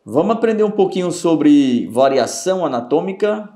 Vamos aprender um pouquinho sobre variação anatômica?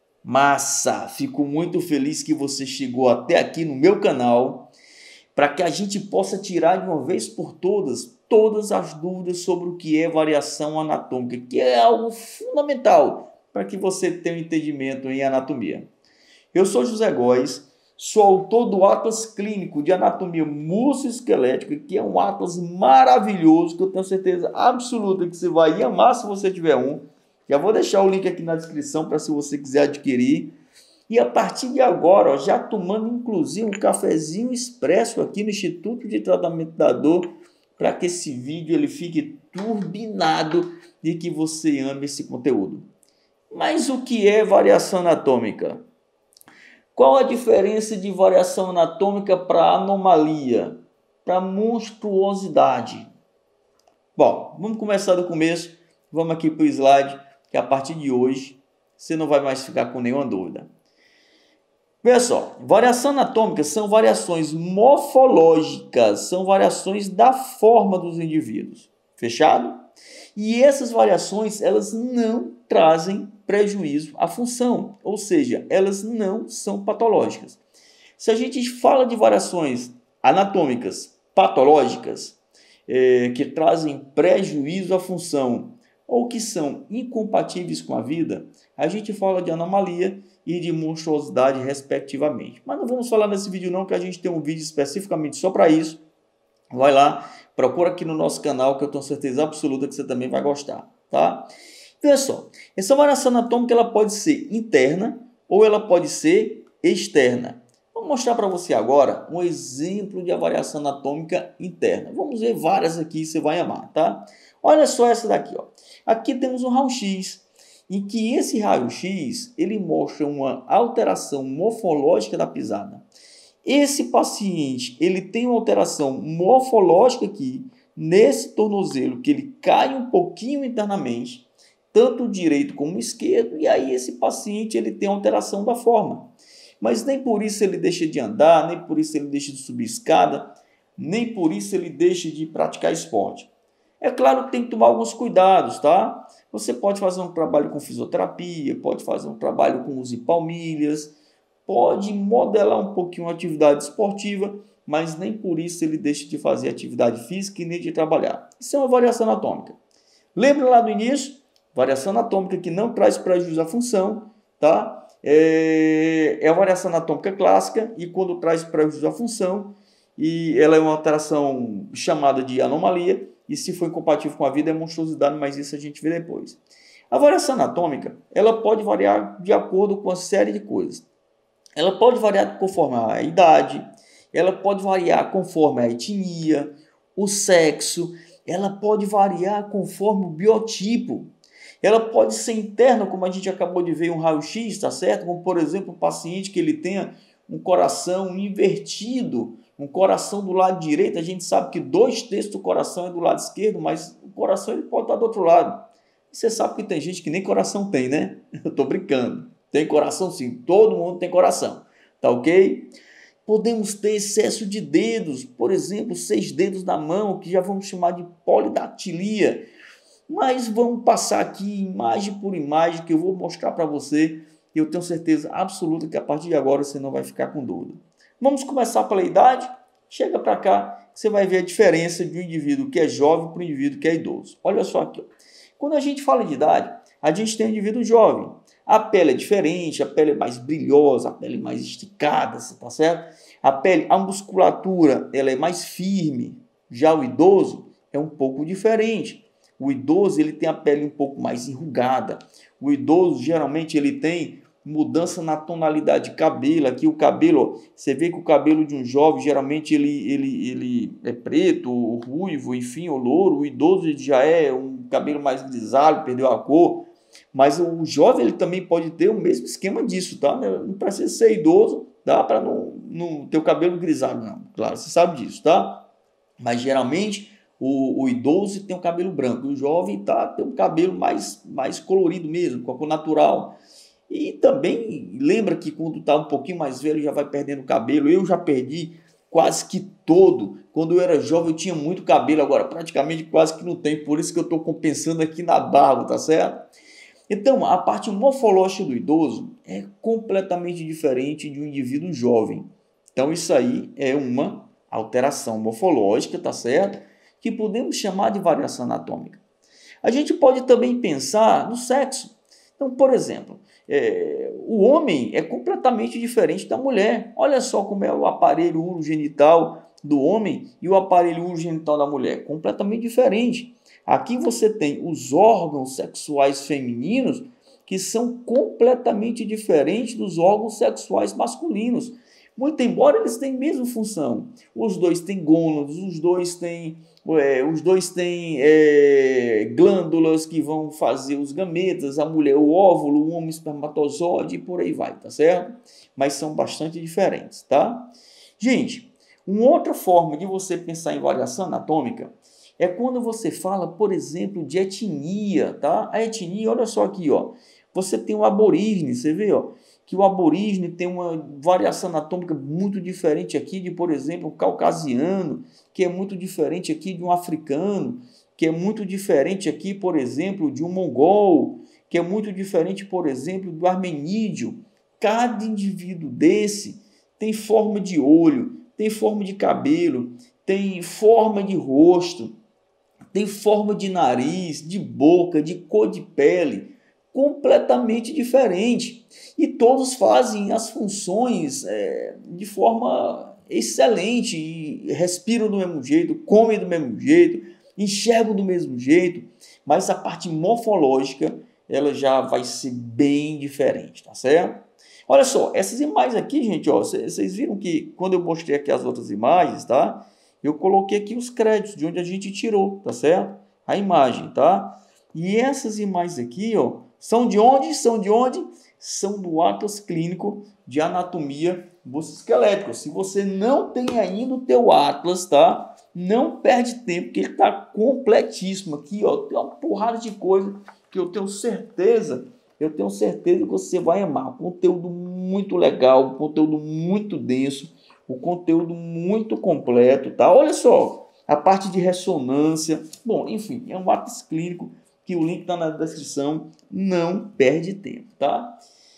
Massa! Fico muito feliz que você chegou até aqui no meu canal para que a gente possa tirar de uma vez por todas as dúvidas sobre o que é variação anatômica, que é algo fundamental para que você tenha um entendimento em anatomia. Eu sou José Góes, sou autor do Atlas Clínico de Anatomia Musculoesquelética, que é um atlas maravilhoso, que eu tenho certeza absoluta que você vai amar se você tiver um. Já vou deixar o link aqui na descrição para se você quiser adquirir. E a partir de agora, já tomando inclusive um cafezinho expresso aqui no Instituto de Tratamento da Dor, para que esse vídeo ele fique turbinado e que você ame esse conteúdo. Mas o que é variação anatômica? Qual a diferença de variação anatômica para anomalia, para monstruosidade? Bom, vamos começar do começo. Vamos aqui para o slide, que a partir de hoje você não vai mais ficar com nenhuma dúvida. Veja só, variação anatômica são variações morfológicas, são variações da forma dos indivíduos. Fechado? E essas variações, elas não trazem prejuízo à função, ou seja, elas não são patológicas. Se a gente fala de variações anatômicas patológicas, que trazem prejuízo à função ou que são incompatíveis com a vida, a gente fala de anomalia e de monstruosidade respectivamente. Mas não vamos falar nesse vídeo não, que a gente tem um vídeo especificamente só para isso. Vai lá, procura aqui no nosso canal, que eu tenho certeza absoluta que você também vai gostar, tá? Veja só, essa variação anatômica ela pode ser interna ou ela pode ser externa. Vou mostrar para você agora um exemplo de variação anatômica interna. Vamos ver várias aqui, você vai amar, tá? Olha só essa daqui, ó. Aqui temos um raio-x, em que esse raio-x ele mostra uma alteração morfológica da pisada. Esse paciente ele tem uma alteração morfológica aqui nesse tornozelo, que ele cai um pouquinho internamente, tanto o direito como o esquerdo, e aí esse paciente ele tem alteração da forma. Mas nem por isso ele deixa de andar, nem por isso ele deixa de subir escada, nem por isso ele deixa de praticar esporte. É claro que tem que tomar alguns cuidados, tá? Você pode fazer um trabalho com fisioterapia, pode fazer um trabalho com uso de palmilhas, pode modelar um pouquinho a atividade esportiva, mas nem por isso ele deixa de fazer atividade física e nem de trabalhar. Isso é uma variação anatômica. Lembra lá do início? Variação anatômica que não traz prejuízo à função, tá? É a variação anatômica clássica e quando traz prejuízo à função, e ela é uma alteração chamada de anomalia, e se for incompatível com a vida é monstruosidade, mas isso a gente vê depois. A variação anatômica, ela pode variar de acordo com uma série de coisas. Ela pode variar conforme a idade, ela pode variar conforme a etnia, o sexo, ela pode variar conforme o biotipo. Ela pode ser interna, como a gente acabou de ver um raio-x, tá certo? Como, por exemplo, um paciente que ele tenha um coração invertido, um coração do lado direito. A gente sabe que 2/3 do coração é do lado esquerdo, mas o coração ele pode estar do outro lado. E você sabe que tem gente que nem coração tem, né? Eu estou brincando. Tem coração sim, todo mundo tem coração, tá ok? Podemos ter excesso de dedos, por exemplo, 6 dedos na mão, que já vamos chamar de polidactilia. Mas vamos passar aqui imagem por imagem que eu vou mostrar para você. E eu tenho certeza absoluta que a partir de agora você não vai ficar com dúvida. Vamos começar pela idade? Chega para cá, você vai ver a diferença de um indivíduo que é jovem para um indivíduo que é idoso. Olha só aqui. Ó. Quando a gente fala de idade, a gente tem um indivíduo jovem. A pele é diferente, a pele é mais brilhosa, a pele é mais esticada, tá certo? A musculatura, ela é mais firme. Já o idoso é um pouco diferente. O idoso ele tem a pele um pouco mais enrugada. O idoso geralmente ele tem mudança na tonalidade de cabelo. Aqui o cabelo, você vê que o cabelo de um jovem geralmente ele é preto, ou ruivo, enfim, ou louro. O idoso ele já é um cabelo mais grisalho, perdeu a cor. Mas o jovem ele também pode ter o mesmo esquema disso, tá? Não precisa ser idoso, dá para não ter o cabelo grisalho, não. Claro, você sabe disso, tá? Mas geralmente o idoso tem o cabelo branco, o jovem tem um cabelo mais colorido mesmo, com a cor natural. E também lembra que quando está um pouquinho mais velho já vai perdendo o cabelo. Eu já perdi quase que todo. Quando eu era jovem eu tinha muito cabelo, agora praticamente quase que não tem, por isso que eu estou compensando aqui na barba, tá certo? Então, a parte morfológica do idoso é completamente diferente de um indivíduo jovem. Então, isso aí é uma alteração morfológica, tá certo? Que podemos chamar de variação anatômica. A gente pode também pensar no sexo. Então, por exemplo, o homem é completamente diferente da mulher. Olha só como é o aparelho urogenital do homem e o aparelho urogenital da mulher. Completamente diferente. Aqui você tem os órgãos sexuais femininos que são completamente diferentes dos órgãos sexuais masculinos. Muito embora eles tenham a mesma função. Os dois têm gônadas, os dois têm glândulas que vão fazer os gametas, a mulher o óvulo, o homem o espermatozoide e por aí vai, tá certo? Mas são bastante diferentes, tá? Gente, uma outra forma de você pensar em variação anatômica é quando você fala, por exemplo, de etnia, tá? A etnia, olha só aqui, ó. Você tem o aborígene, você vê, ó, que o aborígene tem uma variação anatômica muito diferente aqui de, por exemplo, o caucasiano, que é muito diferente aqui de um africano, que é muito diferente aqui, por exemplo, de um mongol, que é muito diferente, por exemplo, do armenídeo. Cada indivíduo desse tem forma de olho, tem forma de cabelo, tem forma de rosto, tem forma de nariz, de boca, de cor de pele, completamente diferente. E todos fazem as funções de forma excelente, e respiram do mesmo jeito, comem do mesmo jeito, enxergam do mesmo jeito, mas a parte morfológica ela já vai ser bem diferente, tá certo? Olha só, essas imagens aqui, gente, ó, vocês viram que quando eu mostrei aqui as outras imagens, tá? Eu coloquei aqui os créditos de onde a gente tirou, tá certo? A imagem, tá? E essas imagens aqui, ó, são de onde? São de onde? São do Atlas Clínico de Anatomia Musculoesquelética. Se você não tem ainda o teu Atlas, tá? Não perde tempo, porque ele está completíssimo aqui, ó. Tem uma porrada de coisa que eu tenho certeza que você vai amar. Um conteúdo muito legal, um conteúdo muito denso, um conteúdo muito completo, tá? Olha só, a parte de ressonância. Bom, enfim, é um Atlas Clínico que o link está na descrição, não perde tempo, tá?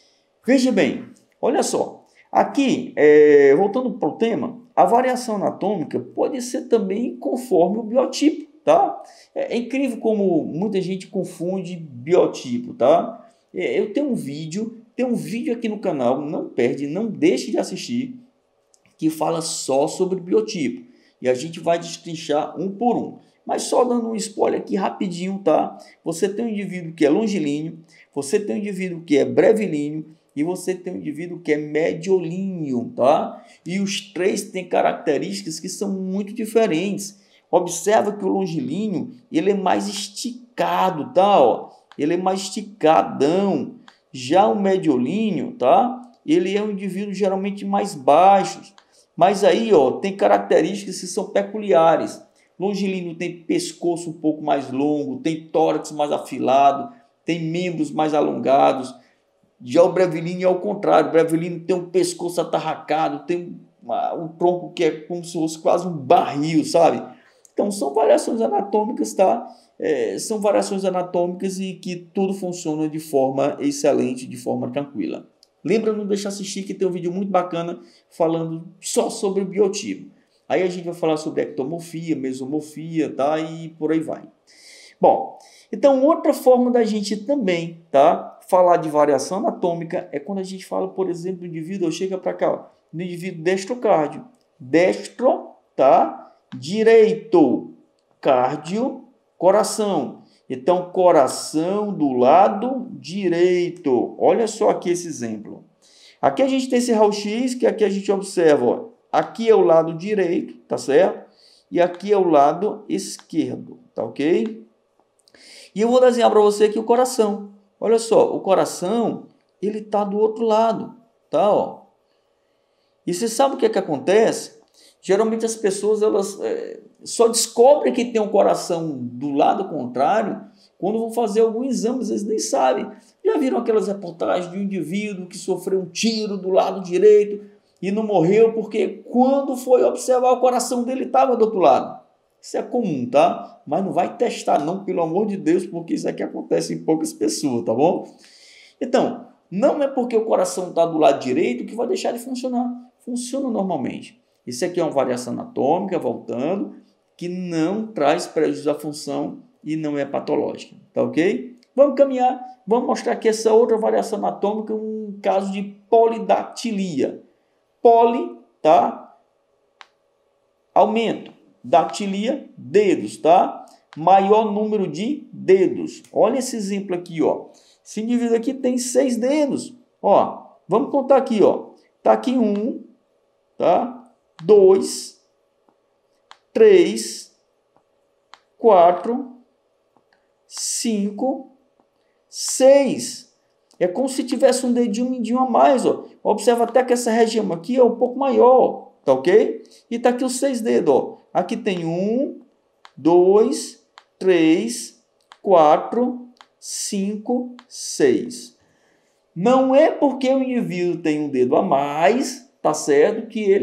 Veja bem, olha só, aqui, voltando para o tema, a variação anatômica pode ser também conforme o biotipo, tá? É incrível como muita gente confunde biotipo, tá? Eu tenho um vídeo aqui no canal, não perde, não deixe de assistir, que fala só sobre biotipo, e a gente vai destrinchar um por um. Mas só dando um spoiler aqui rapidinho, tá? Você tem um indivíduo que é longilíneo, você tem um indivíduo que é brevilíneo e você tem um indivíduo que é mediolíneo, tá? E os três têm características que são muito diferentes. Observa que o longilíneo, ele é mais esticado, tá? Ó, ele é mais esticadão. Já o mediolíneo, tá? Ele é um indivíduo geralmente mais baixo. Mas aí, ó, tem características que são peculiares. Longilíneo tem pescoço um pouco mais longo, tem tórax mais afilado, tem membros mais alongados. Já o brevilíneo é ao contrário. O brevilíneo tem um pescoço atarracado, tem um tronco que é como se fosse quase um barril, sabe? Então, são variações anatômicas, tá? São variações anatômicas e que tudo funciona de forma excelente, de forma tranquila. Lembra, não deixa assistir que tem um vídeo muito bacana falando só sobre o biotipo. Aí a gente vai falar sobre ectomorfia, mesomorfia, tá? E por aí vai. Bom, então outra forma da gente também, tá? Falar de variação anatômica é quando a gente fala, por exemplo, do indivíduo, chega para cá, ó, do indivíduo destrocárdio. Destro, tá? Direito. Cardio, coração. Então, coração do lado direito. Olha só aqui esse exemplo. Aqui a gente tem esse raio-x, que aqui a gente observa, ó. Aqui é o lado direito, tá certo? E aqui é o lado esquerdo, tá ok? E eu vou desenhar para você aqui o coração. Olha só, o coração, ele tá do outro lado, tá? Ó. E você sabe o que é que acontece? Geralmente as pessoas, elas só descobrem que tem um coração do lado contrário quando vão fazer algum exame, às vezes nem sabem. Já viram aquelas reportagens de um indivíduo que sofreu um tiro do lado direito? e não morreu porque quando foi observar o coração dele estava do outro lado. Isso é comum, tá? Mas não vai testar não, pelo amor de Deus, porque isso aqui acontece em poucas pessoas, tá bom? Então, não é porque o coração está do lado direito que vai deixar de funcionar. Funciona normalmente. Isso aqui é uma variação anatômica, voltando, que não traz prejuízo à função e não é patológica, tá ok? Vamos caminhar, vamos mostrar aqui essa outra variação anatômica, um caso de polidactilia. Poli, tá? Aumento. Dactilia, dedos, tá? Maior número de dedos. Olha esse exemplo aqui, ó. Esse indivíduo aqui tem 6 dedos. Ó, vamos contar aqui, ó. Tá aqui 1, tá? 2, 3, 4, 5, 6. É como se tivesse um dedinho mindinho a mais, ó. Observa até que essa região aqui é um pouco maior, tá ok? E tá aqui os 6 dedos, ó. Aqui tem 1, 2, 3, 4, 5, 6. Não é porque o indivíduo tem um dedo a mais, tá certo, que ele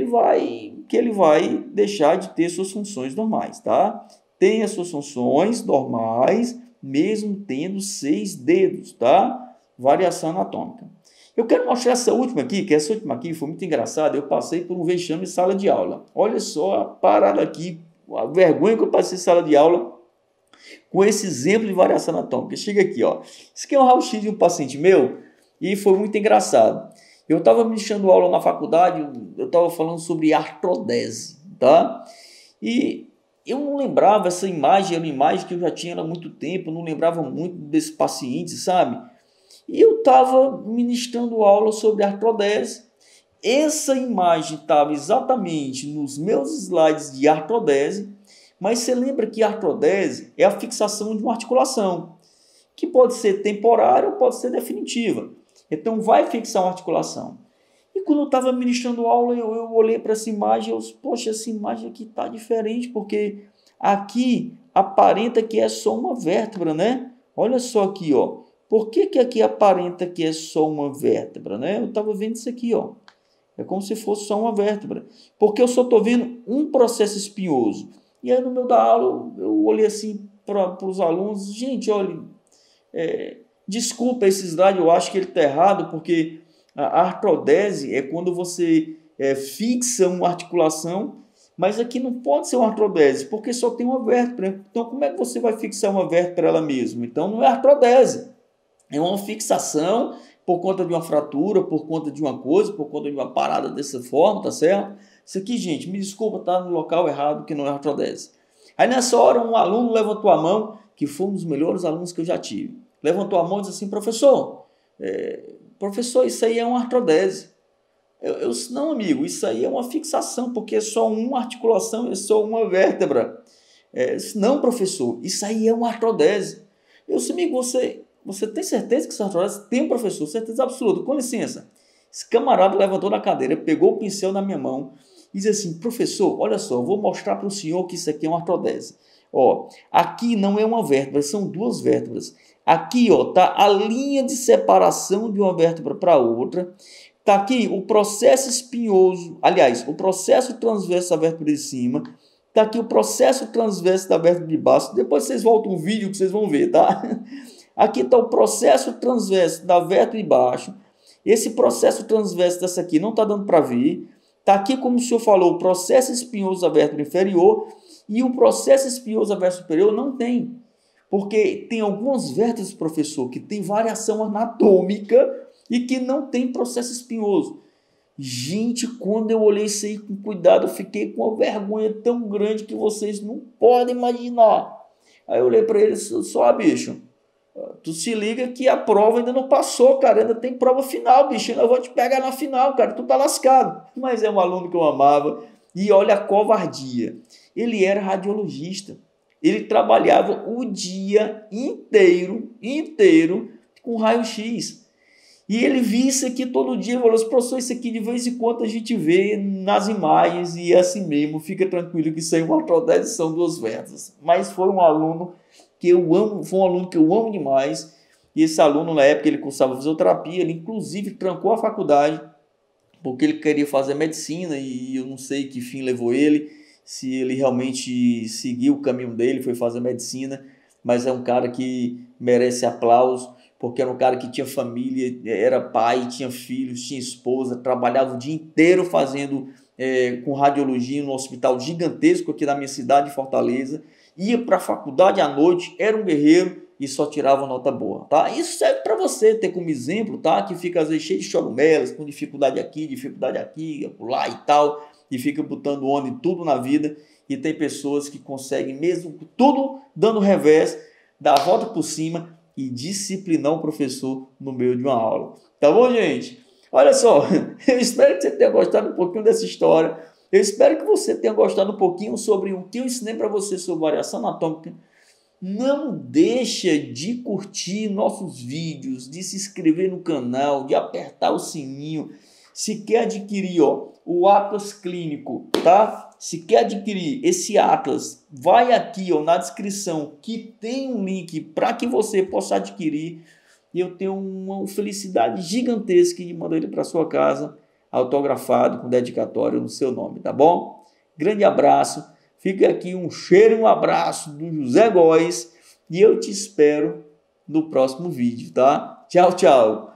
vai deixar de ter suas funções normais, tá? Tem as suas funções normais, mesmo tendo 6 dedos, tá? Variação anatômica. Eu quero mostrar essa última aqui, que essa última aqui foi muito engraçada. Eu passei por um vexame em sala de aula. Olha só a parada aqui, a vergonha que eu passei em sala de aula com esse exemplo de variação anatômica. Chega aqui, ó. Isso aqui é um raio-x de um paciente meu e foi muito engraçado. Eu estava ministrando aula na faculdade, eu estava falando sobre artrodese, tá? E eu não lembrava, essa imagem era uma imagem que eu já tinha há muito tempo, eu não lembrava muito desse paciente, sabe? E eu estava ministrando aula sobre artrodese. Essa imagem estava exatamente nos meus slides de artrodese, mas você lembra que a artrodese é a fixação de uma articulação, que pode ser temporária ou pode ser definitiva. Então, vai fixar uma articulação. E quando eu estava ministrando aula, eu olhei para essa imagem e eu, poxa, essa imagem aqui está diferente, porque aqui aparenta que é só uma vértebra, né? Olha só aqui, ó. Por que aqui aparenta que é só uma vértebra, né? Eu estava vendo isso aqui, ó. É como se fosse só uma vértebra. Porque eu só estou vendo um processo espinhoso. E aí, no meio da aula, eu olhei assim para os alunos. Gente, olha, desculpa esse slide, eu acho que ele está errado, porque a artrodese é quando você fixa uma articulação, mas aqui não pode ser uma artrodese, porque só tem uma vértebra. Então, como é que você vai fixar uma vértebra ela mesma? Então, não é artrodese. É uma fixação por conta de uma fratura, por conta de uma coisa, por conta de uma parada dessa forma, tá certo? Isso aqui, gente, me desculpa, tá no local errado, que não é artrodese. Aí nessa hora um aluno levantou a mão, que foi um dos melhores alunos que eu já tive. Levantou a mão e disse assim, professor, isso aí é uma artrodese. Eu disse, não, amigo, isso aí é uma fixação, porque é só uma articulação, é só uma vértebra. Disse, não, professor, isso aí é uma artrodese. Eu disse, amigo, você tem certeza que isso é artrodese? Tem, professor, certeza absoluta. Com licença. Esse camarada levantou da cadeira, pegou o pincel na minha mão e disse assim, professor, olha só, eu vou mostrar para o senhor que isso aqui é uma artrodese. Ó, aqui não é uma vértebra, são 2 vértebras. Aqui, ó, tá a linha de separação de uma vértebra para outra. Tá aqui o processo espinhoso, aliás, o processo transverso da vértebra de cima. Tá aqui o processo transverso da vértebra de baixo. Depois vocês voltam um vídeo que vocês vão ver, tá? Aqui está o processo transverso da vértebra de baixo. Esse processo transverso dessa aqui não está dando para ver. Está aqui, como o senhor falou, o processo espinhoso da vértebra inferior. E o processo espinhoso da vértebra superior não tem. Porque tem algumas vértebras, professor, que tem variação anatômica e que não tem processo espinhoso. Gente, quando eu olhei isso aí com cuidado, eu fiquei com uma vergonha tão grande que vocês não podem imaginar. Aí eu olhei para ele e disse, só, bicho, tu se liga que a prova ainda não passou, cara, ainda tem prova final, bicho, eu vou te pegar na final, cara, tu tá lascado. Mas é um aluno que eu amava. E olha a covardia. Ele era radiologista. Ele trabalhava o dia inteiro com raio-x. E ele via isso aqui todo dia, falou assim, professor, isso aqui de vez em quando a gente vê nas imagens e é assim mesmo, fica tranquilo que isso aí é uma artrodese, são 2 vértebras. Mas foi um aluno que eu amo, foi um aluno que eu amo demais, e esse aluno na época ele cursava fisioterapia, ele inclusive trancou a faculdade, porque ele queria fazer medicina e eu não sei que fim levou ele, se ele realmente seguiu o caminho dele, foi fazer medicina, mas é um cara que merece aplauso, porque era um cara que tinha família, era pai, tinha filhos, tinha esposa, trabalhava o dia inteiro fazendo com radiologia no hospital gigantesco aqui da minha cidade, Fortaleza, ia para a faculdade à noite, era um guerreiro e só tirava nota boa, tá? Isso serve para você ter como exemplo, tá? Que fica às vezes cheio de chorumelas, com dificuldade aqui, lá e tal, e fica botando onda em tudo na vida, e tem pessoas que conseguem, mesmo tudo dando revés, dar a volta por cima e disciplinar o professor no meio de uma aula. Tá bom, gente? Olha só, eu espero que você tenha gostado um pouquinho dessa história. Eu espero que você tenha gostado um pouquinho sobre o que eu ensinei para você sobre variação anatômica. Não deixa de curtir nossos vídeos, de se inscrever no canal, de apertar o sininho. Se quer adquirir o Atlas Clínico, tá? Se quer adquirir esse Atlas, vai aqui na descrição que tem um link para que você possa adquirir. E eu tenho uma felicidade gigantesca de mandar ele para sua casa, autografado, com dedicatório no seu nome, tá bom? Grande abraço. Fica aqui um cheiro e um abraço do José Góes e eu te espero no próximo vídeo, tá? Tchau, tchau.